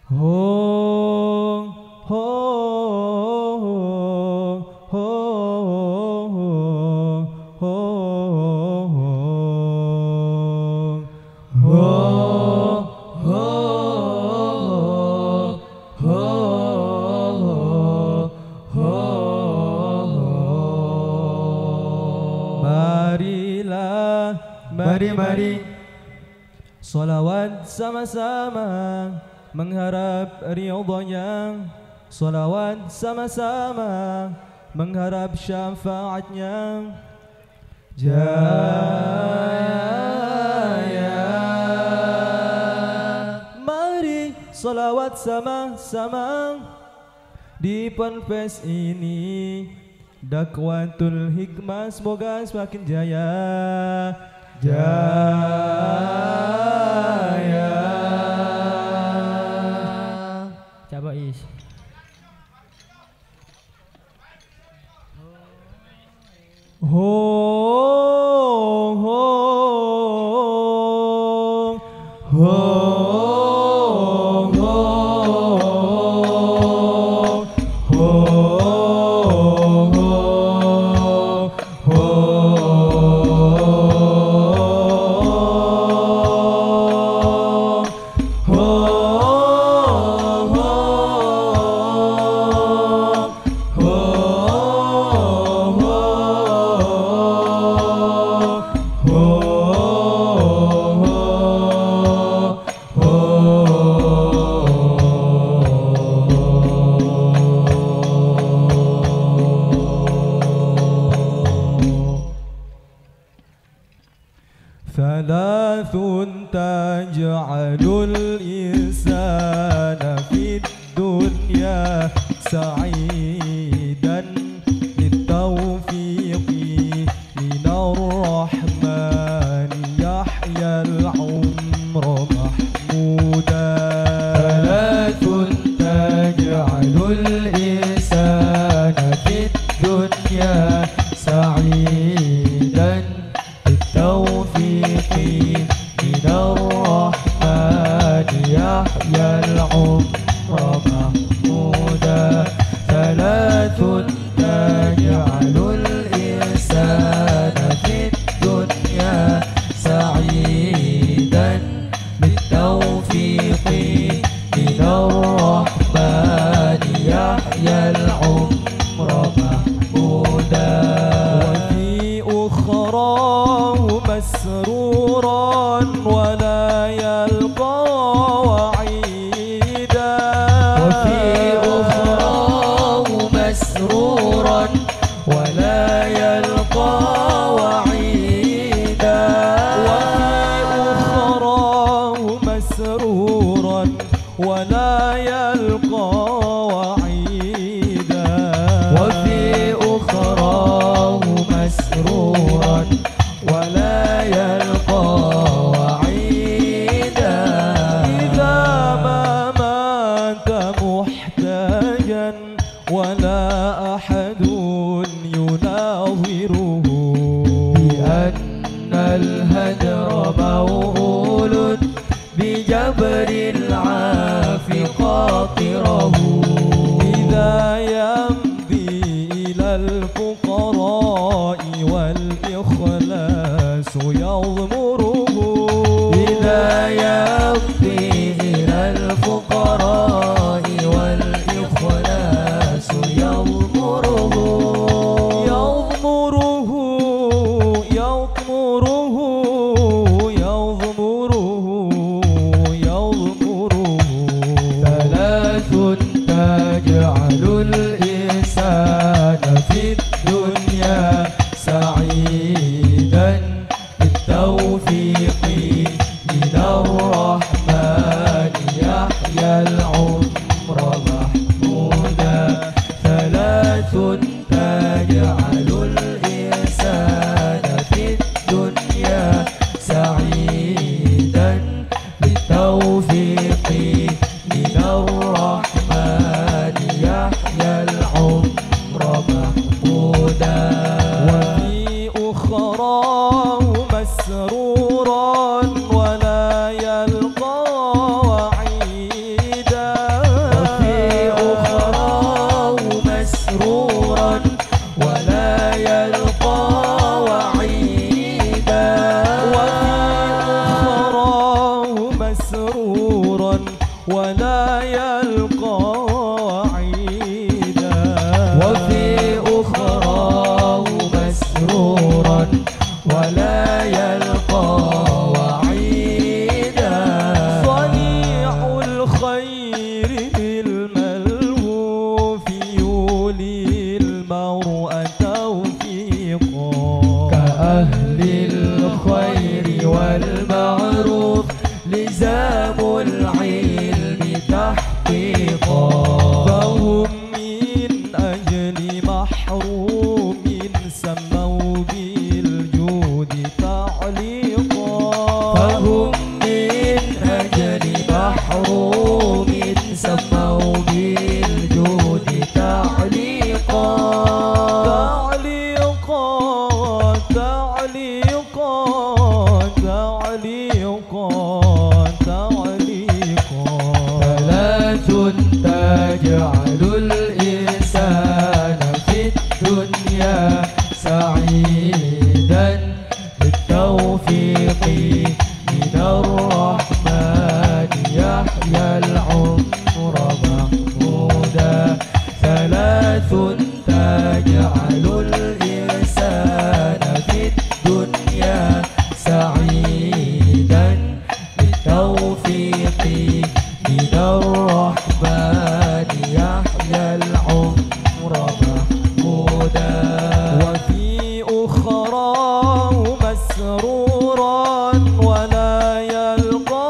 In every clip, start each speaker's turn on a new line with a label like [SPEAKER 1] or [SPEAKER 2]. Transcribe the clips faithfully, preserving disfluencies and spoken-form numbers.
[SPEAKER 1] Ho, ho, ho, ho, ho, marilah, mari-mari salawat sama-sama mengharap ridhonya, salawat sama-sama mengharap syafaatnya. Jaya, mari salawat sama-sama di ponpes ini. Dakwatul hikmah semoga semakin jaya. Jaya. Coba is. Ho, ho, ho, ho, ho, ثلاث تجعل الإنسان في الدنيا سعيدا بالتوفيق من الرحمن يحيى العمر محمودا. ثلاث تجعل الإنسان في الدنيا سعيدا بالتوفيق من الرحمن يحيى العمر محمودا. ثلاث تجعل الإنسان في الدنيا سعيدا بالتوفيق من الرحمن يحيى العمر محمودا. وفي أخراه مسرورا ولا يلقى وعيدا. وفي أخراه مسرورا ولا يلقى وعيدا. وفي أخراه مسرورا ولا يلقى وعيدا. وفي أخراه مسرورا ولا يلقى وعيدا. إذا ما مات محتاجا ولا أحد يناظره بأن الهجر موهول بجبر العافي قاطره. إذا يمضي إلى الفقراء والإخلاص يضمره. إذا يمضي إلى الفقراء والإخلاص يضمره. يضمره يضمره يضمره يضمره. ثلاث تجعل الإنسان في الدنيا سعيدا بالتوفيق من الرحمن يحيى العمر محمودا. ثلاث تجعل الإنسان في الدنيا سعيدا بالتوفيق من الرحمن يحيى العمر محمودا. وفي أخراه مسرورا ولا يلقى وعيدا. ولا يلقى وعيدا
[SPEAKER 2] وفي أخراه مسرورا ولا يلقى وعيدا
[SPEAKER 1] صنيع الخير بالملهوف يولي المرء توفيقا
[SPEAKER 2] كأهل الخير والمعروف لزام العلم تحقيقا
[SPEAKER 1] فهم من أجل محروم سموا بالجود تعليقا
[SPEAKER 2] فهم من أجل محروم سموا بالجود تعليقا
[SPEAKER 1] تعليقا تعليقا تعليقا تعليقا
[SPEAKER 2] ثلاث تجعل الإنسان في الدنيا سعيدا بالتوفيق من الرحمن يحيى العمر محمودا ثلاث تجعل الإنسان في الدنيا سعيدا بالتوفيق من الرحمن يحيى العمر محمودا
[SPEAKER 1] وفي أخراه مسرورا ولا يلقى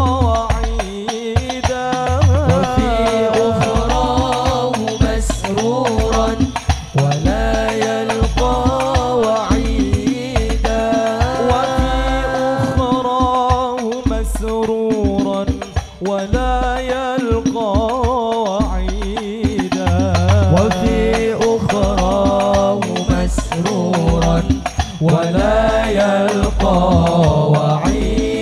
[SPEAKER 1] وعيدا
[SPEAKER 2] وفي أخراه مسرورا ولا يلقى وعيدا
[SPEAKER 1] وفي أخراه مسرورا ولا يلقى وعيدا
[SPEAKER 2] وفي أخراه مسرورا ولا يلقى وعيدا